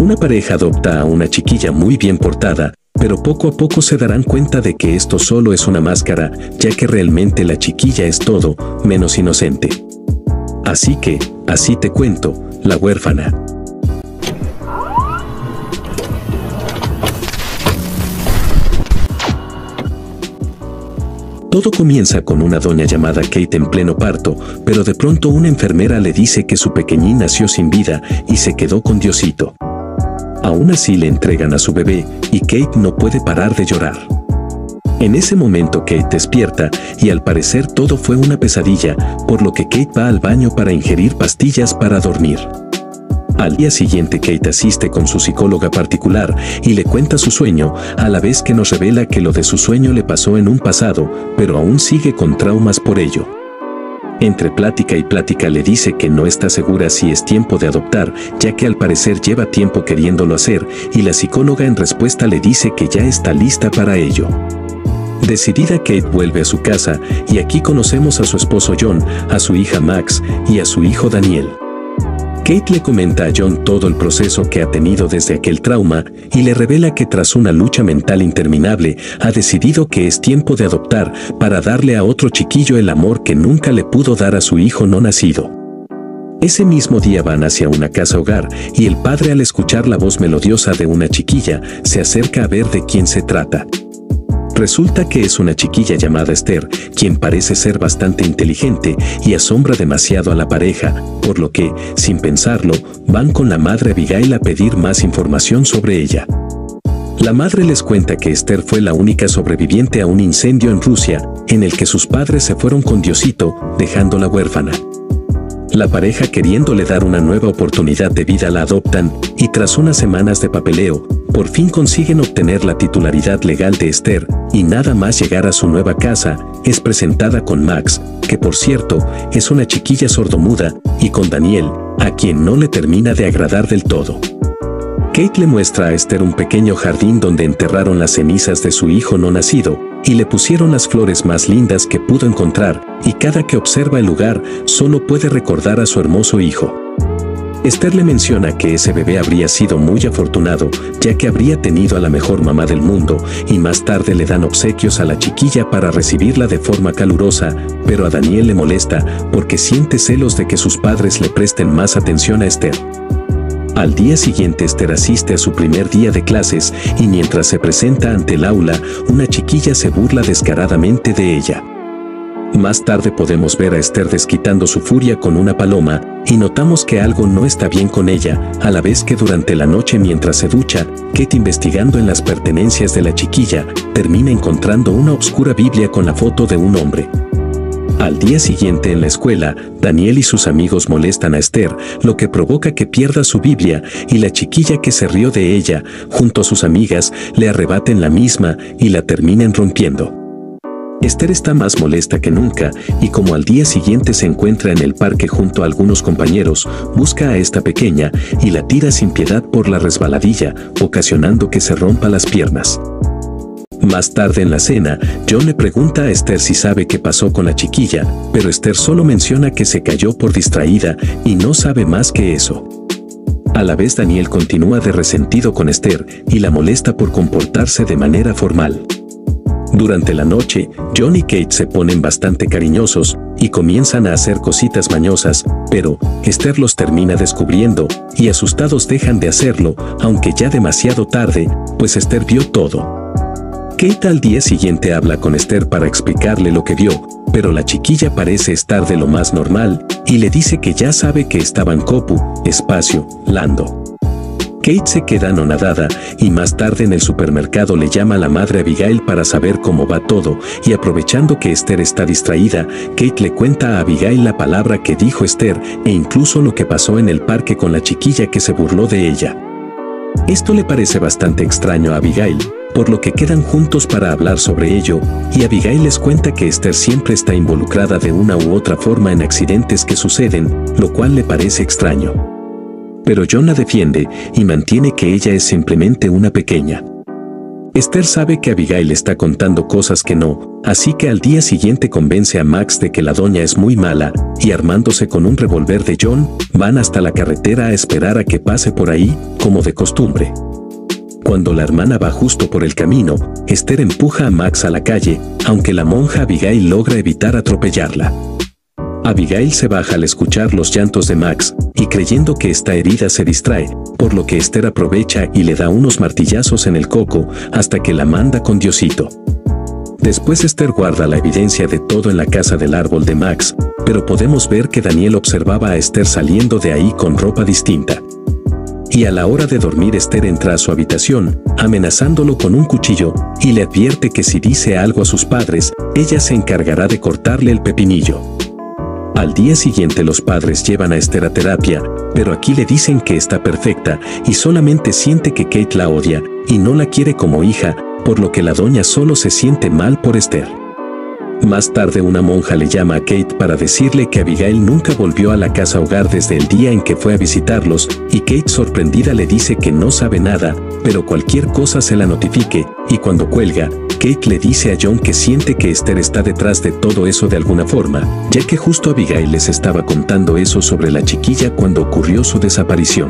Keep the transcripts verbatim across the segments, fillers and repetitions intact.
Una pareja adopta a una chiquilla muy bien portada, pero poco a poco se darán cuenta de que esto solo es una máscara, ya que realmente la chiquilla es todo menos inocente. Así que, así te cuento, La huérfana. Todo comienza con una doña llamada Kate en pleno parto, pero de pronto una enfermera le dice que su pequeñín nació sin vida y se quedó con Diosito. Aún así le entregan a su bebé y Kate no puede parar de llorar. En ese momento Kate despierta y al parecer todo fue una pesadilla, por lo que Kate va al baño para ingerir pastillas para dormir. Al día siguiente Kate asiste con su psicóloga particular y le cuenta su sueño, a la vez que nos revela que lo de su sueño le pasó en un pasado, pero aún sigue con traumas por ello. Entre plática y plática le dice que no está segura si es tiempo de adoptar, ya que al parecer lleva tiempo queriéndolo hacer, y la psicóloga en respuesta le dice que ya está lista para ello. Decidida, Kate vuelve a su casa, y aquí conocemos a su esposo John, a su hija Max y a su hijo Daniel. Kate le comenta a John todo el proceso que ha tenido desde aquel trauma y le revela que tras una lucha mental interminable ha decidido que es tiempo de adoptar para darle a otro chiquillo el amor que nunca le pudo dar a su hijo no nacido. Ese mismo día van hacia una casa hogar y el padre, al escuchar la voz melodiosa de una chiquilla, se acerca a ver de quién se trata. Resulta que es una chiquilla llamada Esther, quien parece ser bastante inteligente y asombra demasiado a la pareja, por lo que, sin pensarlo, van con la madre Abigail a pedir más información sobre ella. La madre les cuenta que Esther fue la única sobreviviente a un incendio en Rusia, en el que sus padres se fueron con Diosito, dejándola huérfana. La pareja, queriéndole dar una nueva oportunidad de vida, la adoptan, y tras unas semanas de papeleo, por fin consiguen obtener la titularidad legal de Esther, y nada más llegar a su nueva casa, es presentada con Max, que por cierto, es una chiquilla sordomuda, y con Daniel, a quien no le termina de agradar del todo. Kate le muestra a Esther un pequeño jardín donde enterraron las cenizas de su hijo no nacido, y le pusieron las flores más lindas que pudo encontrar, y cada que observa el lugar, solo puede recordar a su hermoso hijo. Esther le menciona que ese bebé habría sido muy afortunado, ya que habría tenido a la mejor mamá del mundo, y más tarde le dan obsequios a la chiquilla para recibirla de forma calurosa, pero a Daniel le molesta porque siente celos de que sus padres le presten más atención a Esther. Al día siguiente Esther asiste a su primer día de clases y mientras se presenta ante el aula, una chiquilla se burla descaradamente de ella. Más tarde podemos ver a Esther desquitando su furia con una paloma y notamos que algo no está bien con ella, a la vez que durante la noche mientras se ducha, Kate, investigando en las pertenencias de la chiquilla, termina encontrando una oscura Biblia con la foto de un hombre. Al día siguiente en la escuela, Daniel y sus amigos molestan a Esther, lo que provoca que pierda su Biblia y la chiquilla, que se rió de ella, junto a sus amigas, le arrebaten la misma y la terminen rompiendo. Esther está más molesta que nunca y como al día siguiente se encuentra en el parque junto a algunos compañeros, busca a esta pequeña y la tira sin piedad por la resbaladilla, ocasionando que se rompa las piernas. Más tarde en la cena, John le pregunta a Esther si sabe qué pasó con la chiquilla, pero Esther solo menciona que se cayó por distraída y no sabe más que eso. A la vez Daniel continúa de resentido con Esther y la molesta por comportarse de manera formal. Durante la noche, John y Kate se ponen bastante cariñosos y comienzan a hacer cositas mañosas, pero Esther los termina descubriendo y asustados dejan de hacerlo, aunque ya demasiado tarde, pues Esther vio todo. Kate al día siguiente habla con Esther para explicarle lo que vio, pero la chiquilla parece estar de lo más normal y le dice que ya sabe que estaban Copu, Espacio, Lando. Kate se queda anonadada y más tarde en el supermercado le llama a la madre Abigail para saber cómo va todo y aprovechando que Esther está distraída, Kate le cuenta a Abigail la palabra que dijo Esther e incluso lo que pasó en el parque con la chiquilla que se burló de ella. Esto le parece bastante extraño a Abigail, por lo que quedan juntos para hablar sobre ello, y Abigail les cuenta que Esther siempre está involucrada de una u otra forma en accidentes que suceden, lo cual le parece extraño. Pero John la defiende y mantiene que ella es simplemente una pequeña. Esther sabe que Abigail está contando cosas que no, así que al día siguiente convence a Max de que la doña es muy mala, y armándose con un revólver de John, van hasta la carretera a esperar a que pase por ahí, como de costumbre. Cuando la hermana va justo por el camino, Esther empuja a Max a la calle, aunque la monja Abigail logra evitar atropellarla. Abigail se baja al escuchar los llantos de Max, y creyendo que está herida se distrae, por lo que Esther aprovecha y le da unos martillazos en el coco hasta que la manda con Diosito. Después Esther guarda la evidencia de todo en la casa del árbol de Max, pero podemos ver que Daniel observaba a Esther saliendo de ahí con ropa distinta. Y a la hora de dormir Esther entra a su habitación, amenazándolo con un cuchillo, y le advierte que si dice algo a sus padres, ella se encargará de cortarle el pepinillo. Al día siguiente los padres llevan a Esther a terapia, pero aquí le dicen que está perfecta y solamente siente que Kate la odia y no la quiere como hija, por lo que la doña solo se siente mal por Esther. Más tarde una monja le llama a Kate para decirle que Abigail nunca volvió a la casa hogar desde el día en que fue a visitarlos, y Kate sorprendida le dice que no sabe nada, pero cualquier cosa se la notifique, y cuando cuelga, Kate le dice a John que siente que Esther está detrás de todo eso de alguna forma, ya que justo Abigail les estaba contando eso sobre la chiquilla cuando ocurrió su desaparición.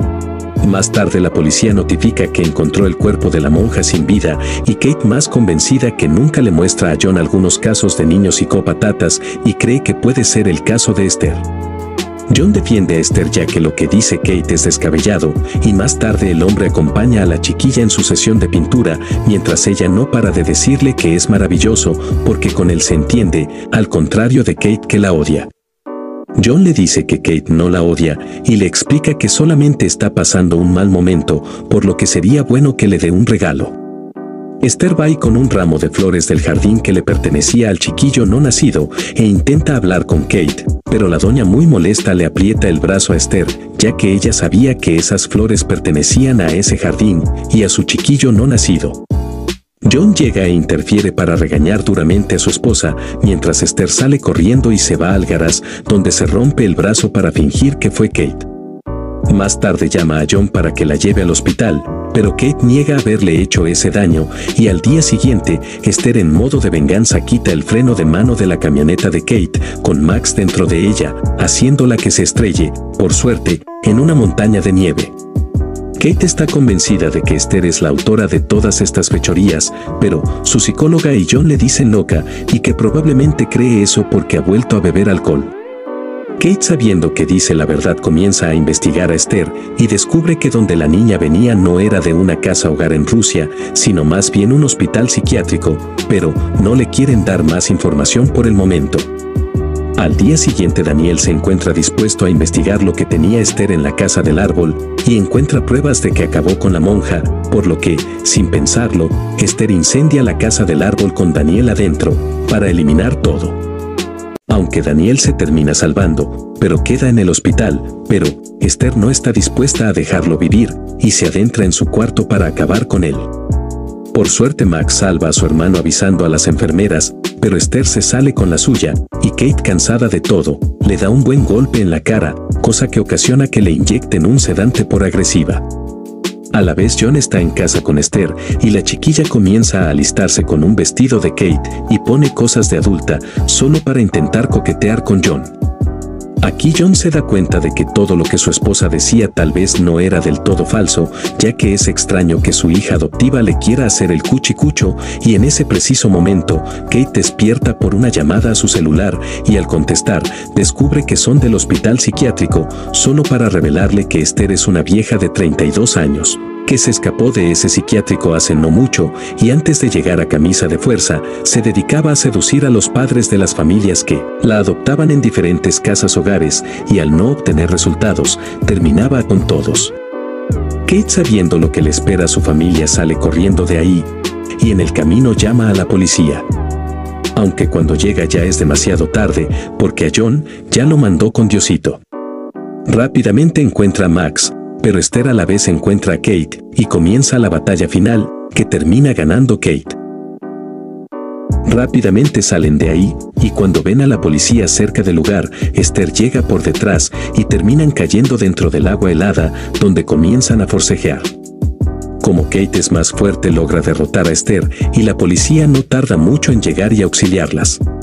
Más tarde la policía notifica que encontró el cuerpo de la monja sin vida y Kate, más convencida que nunca, le muestra a John algunos casos de niños psicópatas y cree que puede ser el caso de Esther. John defiende a Esther ya que lo que dice Kate es descabellado, y más tarde el hombre acompaña a la chiquilla en su sesión de pintura, mientras ella no para de decirle que es maravilloso porque con él se entiende, al contrario de Kate que la odia. John le dice que Kate no la odia y le explica que solamente está pasando un mal momento, por lo que sería bueno que le dé un regalo. Esther va ahí con un ramo de flores del jardín que le pertenecía al chiquillo no nacido e intenta hablar con Kate, pero la doña muy molesta le aprieta el brazo a Esther, ya que ella sabía que esas flores pertenecían a ese jardín y a su chiquillo no nacido. John llega e interfiere para regañar duramente a su esposa, mientras Esther sale corriendo y se va al garage, donde se rompe el brazo para fingir que fue Kate. Más tarde llama a John para que la lleve al hospital, pero Kate niega haberle hecho ese daño, y al día siguiente, Esther en modo de venganza quita el freno de mano de la camioneta de Kate, con Max dentro de ella, haciéndola que se estrelle, por suerte, en una montaña de nieve. Kate está convencida de que Esther es la autora de todas estas fechorías, pero su psicóloga y John le dicen loca y que probablemente cree eso porque ha vuelto a beber alcohol. Kate, sabiendo que dice la verdad, comienza a investigar a Esther y descubre que donde la niña venía no era de una casa hogar en Rusia, sino más bien un hospital psiquiátrico, pero no le quieren dar más información por el momento. Al día siguiente Daniel se encuentra dispuesto a investigar lo que tenía Esther en la casa del árbol y encuentra pruebas de que acabó con la monja, por lo que, sin pensarlo, Esther incendia la casa del árbol con Daniel adentro, para eliminar todo. Aunque Daniel se termina salvando, pero queda en el hospital, pero Esther no está dispuesta a dejarlo vivir y se adentra en su cuarto para acabar con él. Por suerte Max salva a su hermano avisando a las enfermeras, pero Esther se sale con la suya, y Kate, cansada de todo, le da un buen golpe en la cara, cosa que ocasiona que le inyecten un sedante por agresiva. A la vez John está en casa con Esther, y la chiquilla comienza a alistarse con un vestido de Kate y pone cosas de adulta, solo para intentar coquetear con John. Aquí John se da cuenta de que todo lo que su esposa decía tal vez no era del todo falso, ya que es extraño que su hija adoptiva le quiera hacer el cuchicucho, y en ese preciso momento, Kate despierta por una llamada a su celular y al contestar, descubre que son del hospital psiquiátrico, solo para revelarle que Esther es una vieja de treinta y dos años, que se escapó de ese psiquiátrico hace no mucho y antes de llegar a Camisa de Fuerza, se dedicaba a seducir a los padres de las familias que la adoptaban en diferentes casas hogares y al no obtener resultados, terminaba con todos. Kate, sabiendo lo que le espera a su familia, sale corriendo de ahí y en el camino llama a la policía. Aunque cuando llega ya es demasiado tarde porque a John ya lo mandó con Diosito. Rápidamente encuentra a Max, pero Esther a la vez encuentra a Kate y comienza la batalla final, que termina ganando Kate. Rápidamente salen de ahí, y cuando ven a la policía cerca del lugar, Esther llega por detrás y terminan cayendo dentro del agua helada, donde comienzan a forcejear. Como Kate es más fuerte, logra derrotar a Esther y la policía no tarda mucho en llegar y auxiliarlas.